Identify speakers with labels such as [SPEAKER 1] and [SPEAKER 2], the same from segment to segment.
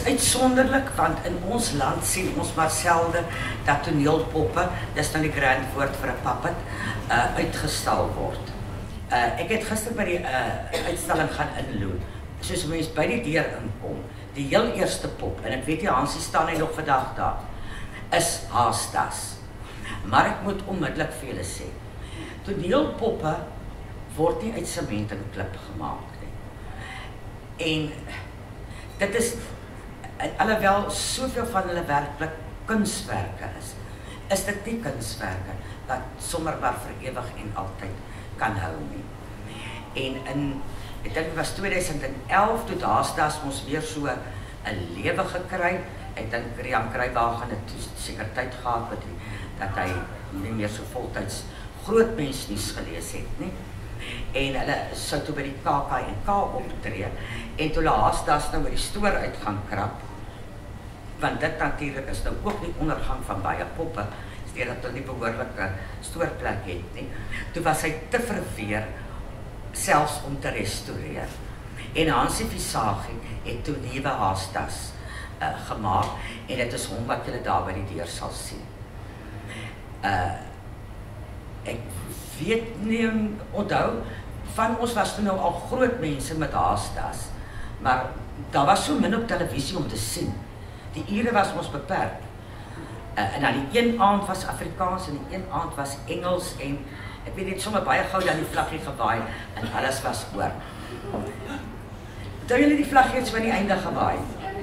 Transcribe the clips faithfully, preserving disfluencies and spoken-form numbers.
[SPEAKER 1] uitsonderlik, want in ons land sien ons maar selde dat toneelpoppe, dis nou die grand woord vir 'n puppet, uh, uitgestal word. Uh, ek het gister by die uh, uitstalling gaan inloop, soos mens by die deur inkom, die heel eerste pop, en ek weet die Hansie staan hy nog vandag daar, is Haastas. Maar ek moet onmiddellik vir julle sê, toneelpoppe word nie uit sement en klip gemaak nie. En dit is, alhoewel soveel van hulle werklik kunswerke is, is dit nie kunswerke wat sommer maar vir ewig en altyd kan hou nie. En in, ek dink dit was tweeduisend elf, toe Haastas ons weer so 'n lewe gekry. Ek dink Rian Kruiwagen het seker tyd gehad wat hy, dat hy nie meer so voltyds groot mensnuus gelees het nie. En hulle sou toe by die K K en K optree, en toe Haastas nou by die stoor uit gaan krap, want dit natuurlik is nou ook die ondergang van baie poppe, steur dat hulle nie behoorlike stoorplek het nie. Toe was hy te verweer, selfs om te restaureer. En Hansie Visagie het toe nuwe Haastas uh, gemaak, en dit is hom wat julle daar by die deur sal sien. Uh, ek weet nie, onthou, van ons was toen nou al groot mense met Haastas, maar daar was so min op televisie om te sien. Die ure was ons beperk. Uh, en dan die een aand was Afrikaans en die een aand was Engels, en ek weet net sommer baie gou dan die vlaggie gewaai en alles was oor. Toe julle die vlaggie het so aan die einde gewaai.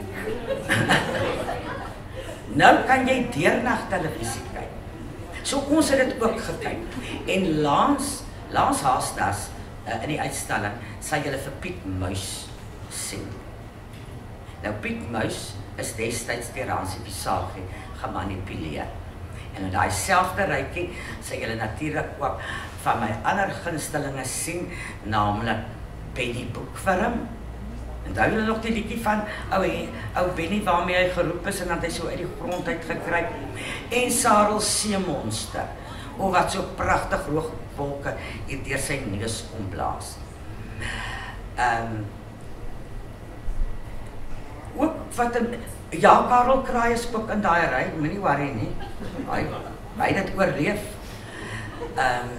[SPEAKER 1] Nou kan jy deernag televisie kyk. So ons het dit ook gekyk. En Lans, Lans Haastas uh, in die uitstalling sal julle vir Piet Muis sien. Nou Piet Muis is destyds deur Hansie Visagie gemanipuleer. En in daai selfde rykie sal julle natuurlik ook van my ander gunstelinge sien, naamlik Benny Boekwurm. En daar julle nog die liedjie van ou, ou Benny waarmee hy geroep is en dat hy so uit die grond uit gekry. En Sarel Seemonster, o wat so pragtig roogwolke hier deur sy neus omblaas. Um, ook wat een, ja, Karel Kraai is ook in daai ry, moenie worry nie. Hy, hy het dit oorleef. Um,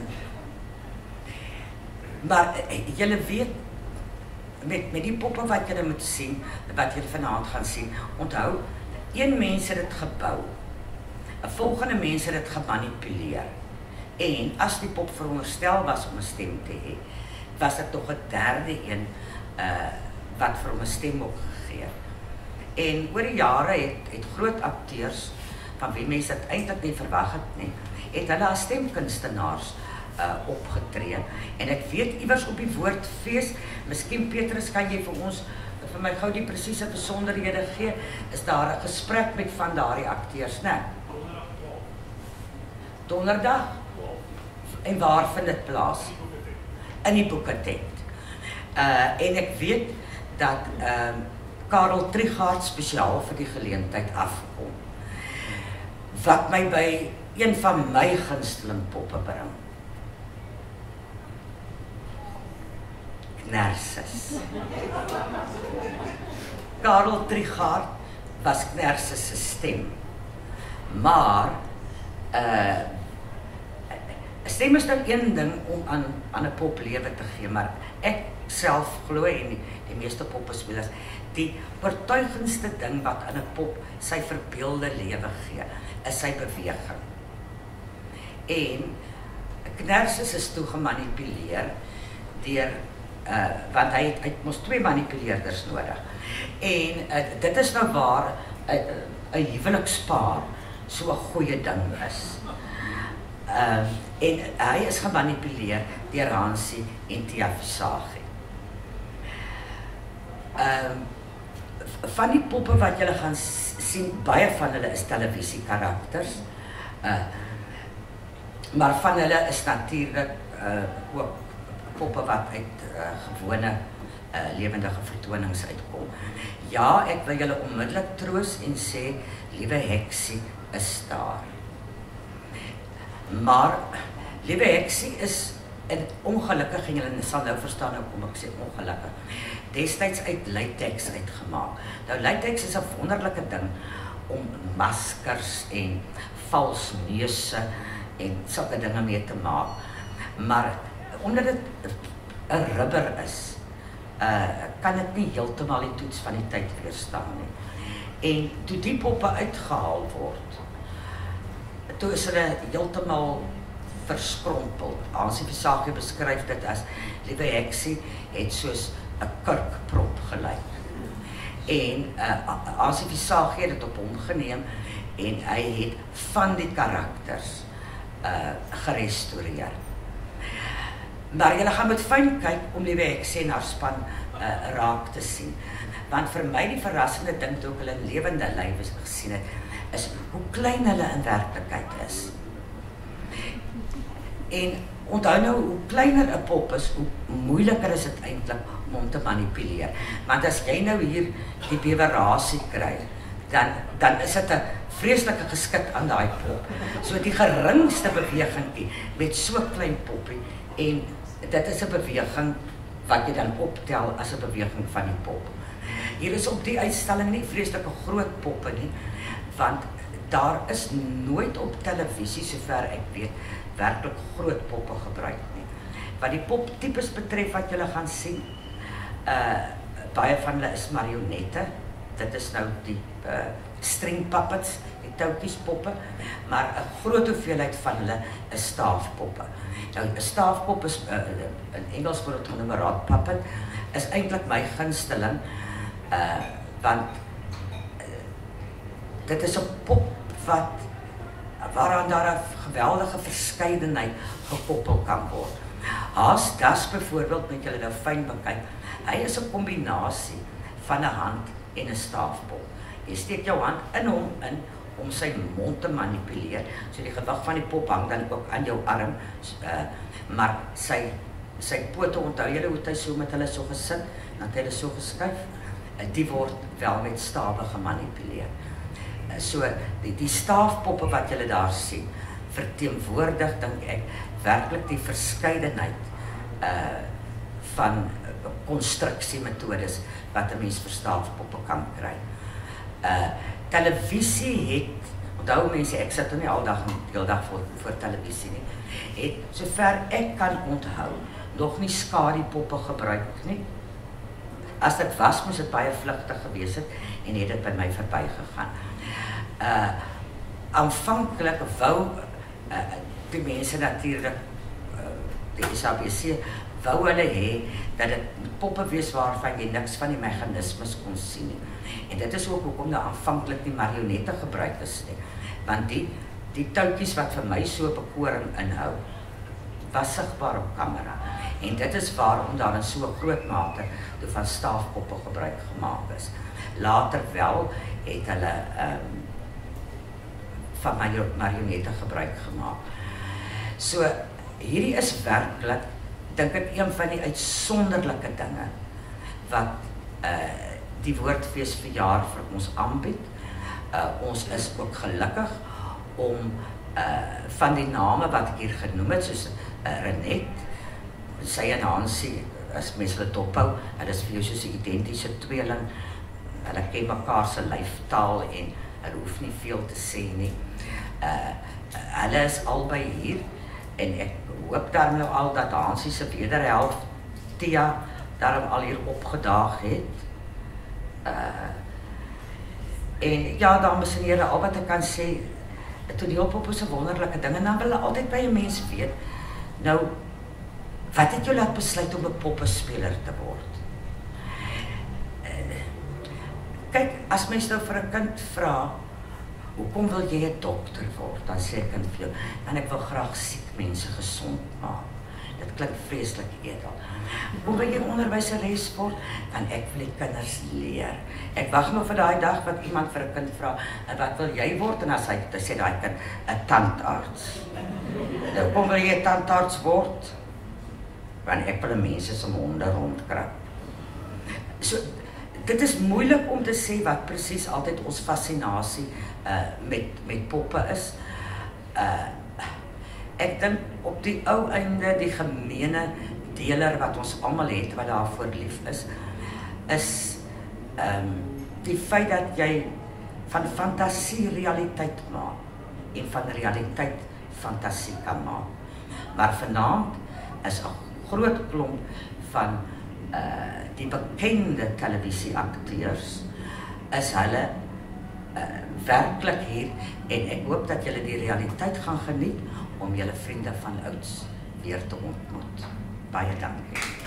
[SPEAKER 1] maar julle weet, met, met die poppe wat julle moet sien, wat julle vanaand gaan sien, onthou, een mens het dit gebou, 'n volgende mens het dit gemanipuleer. En as die pop veronderstel was om 'n stem te hê, was dit tog 'n derde een uh, wat vir hom 'n stem ook gegee. En oor die jare het, het groot akteurs, van wie mense dit eintlik nie verwag het nie, het hulle as stemkunstenaars uh, opgetree. En ek weet iewers op die woordfees, miskien Petrus kan jy vir ons, vir my gou die presiese besonderhede gee, is daar 'n gesprek met van daardie akteurs, né? Donderdag. En waar vind dit plaas? In die Boeketent. Uh, en ek weet dat uh, Karel Trigaard spesiaal vir die geleentheid afkom, wat my by een van my gunsteling poppe bring. Knersis. Karel Trigaard was Knersis se stem, maar uh, stem is nou een ding om aan, aan 'n pop lewe te gee, maar ek self glo en die, die meeste poppespelers, die oortuigendste ding wat aan 'n pop sy verbeelde lewe gee, is sy beweging. En Knersis is toe gemanipuleer deur, uh, want hy het, hy het mos twee manipuleerders nodig. En uh, dit is nou waar 'n huwelikspaar so 'n goeie ding is. Uh, en hy is gemanipuleer deur Hansie en Tia Visagie. Uh, van die poppe wat julle gaan sien, baie van hulle is televisiekarakters, uh, maar van hulle is natuurlik uh, ook poppe wat uit uh, gewone uh, lewendige vertonings uitkom. Ja, ek wil julle onmiddellik troos en sê, liewe Heksie is daar. Maar liewe Heksie is en ongelukkig, en julle sal nou verstaan hoe kom ek sê ongelukkig, destyds uit latex uitgemaak. Nou latex is 'n wonderlike ding om maskers en vals neuse en sulke dinge mee te maak. Maar omdat dit 'n rubber is, uh, kan dit nie heeltemal die toets van die tyd weerstaan nie. En toe die poppe uitgehaal word, toe is hulle heeltemal verskrompel. Hansie Visagie beskryf dit as liewe heksie het soos 'n kurkprop gelyk. En uh, Hansie Visagie het dit op hom geneem en hy het van die karakters uh, gerestoreer. Maar julle gaan moet fyn kyk om liewe heksie en haar span uh, raak te sien. Want vir my die verrassende ding toe ek hulle in lewende lywe gesien het, is hoe klein hulle in werklikheid is. En onthou nou, hoe kleiner 'n pop is, hoe moeiliker is dit eintlik om hom te manipuleer. Want as jy nou hier die bewerasie kry, dan, dan is dit 'n vreeslike geskit aan daai pop. So die geringste beweging met so klein poppie, en dit is 'n beweging wat jy dan optel as 'n beweging van die pop. Hier is op die uitstalling nie vreeslike groot poppe nie, want daar is nooit op televisie, sover ek weet, werklik groot poppe gebruik nie. Wat die poptipes betref wat julle gaan sien, uh, baie van hulle is marionette, dit is nou die uh, string puppets, die touwtjies poppe, maar 'n groot hoeveelheid van hulle is staafpoppe. Nou, 'n staafpop is, uh, in Engels word dit genoem 'n rod puppet, is eintlik my gunsteling, uh, want uh, dit is 'n pop wat waaraan daar 'n geweldige verskeidenheid gekoppel kan word. Haas Das byvoorbeeld, met julle nou fyn bekyk, hy is 'n kombinasie van 'n hand en 'n staafpop. Jy steek jou hand in hom in om sy mond te manipuleer, so die gewig van die pop hang dan ook aan jou arm, uh, maar sy, sy pote, onthou julle hoe hy so met hulle so gesit, dan het hy hulle so geskuif, uh, die word wel met stawe gemanipuleer. Uh, so, die, die staafpoppe wat julle daar sien, verteenwoordig, dink ek, werklik die verskeidenheid uh, van konstruksiemetodes wat 'n mens vir staafpoppe kan kry. Uh, televisie het, onthou mense, ek sit nie al dag en heel dag voor, voor televisie nie, het, sover ek kan onthou, nog nie skadipoppe gebruik nie. As dit was, moes dit baie vlugtig gewees het, en het dit by my verby gegaan. Uh, aanvanklik wou uh, die mense natuurlik, uh, die S A B C, wou hulle hê, dat dit poppe wees waarvan jy niks van die mechanismes kon sien nie. En dit is ook hoekom daar aanvanklik die marionette gebruik is nie. Want die, die touwtjies wat vir my so bekoring inhou, was sigbaar op kamera. En dit is waarom daar in so groot mate toe van staafpoppe gebruik gemaak is. Later wel het hulle um, van marionette gebruik gemaak. So, hierdie is werklik, dink ek, een van die uitsonderlike dinge wat uh, die Woordfees verjaar vir ons aanbied. Uh, ons is ook gelukkig om uh, van die name wat ek hier genoem het, soos uh, Renet, sy en Hansie, as mens hulle dophou, hulle is vir jou soos 'n identiese tweeling, hulle ken mekaar se lyftaal en hulle hoef nie veel te sê nie. Uh, hulle is albei hier, en ek hoop daarom nou al dat Hansie se wederhelft, Tia, daarom al hier opgedaag het. Uh, en ja, dames en here, al wat ek kan sê, toneelpop is 'n wonderlike ding, en dan wil hulle altyd by 'n mens weet, nou, wat het jou laat besluit om 'n poppespeler te word? Uh, kyk, as mens nou vir 'n kind vra, hoekom wil jy 'n dokter word? Dan sê 'n kind vir jou, dan ek wil graag siek mense gesond maak. Dit klink vreeslik edel. Hoe wil jy onderwyseres word? Dan ek wil die kinders leer. Ek wag nog vir daai dag wat iemand vir 'n kind vra, en wat wil jy word? En as hy sê daai kind, 'n tandarts. Nou, hoekom wil jy 'n tandarts word? Want ek wil mense se monde rondkrap. So, dit is moeilik om te sê wat presies altyd ons fascinasie uh, met, met poppe is. Uh, ek dink op die ou einde die gemeene deler wat ons almal het wat daarvoor lief is, is um, die feit dat jy van fantasie realiteit maak en van realiteit fantasie kan maak. Maar vanaand is 'n groot klomp van uh, die bekende televisieakteurs is hulle uh, werklik hier en ek hoop dat julle die realiteit gaan geniet om julle vriende van ouds weer te ontmoet. Baie dankie.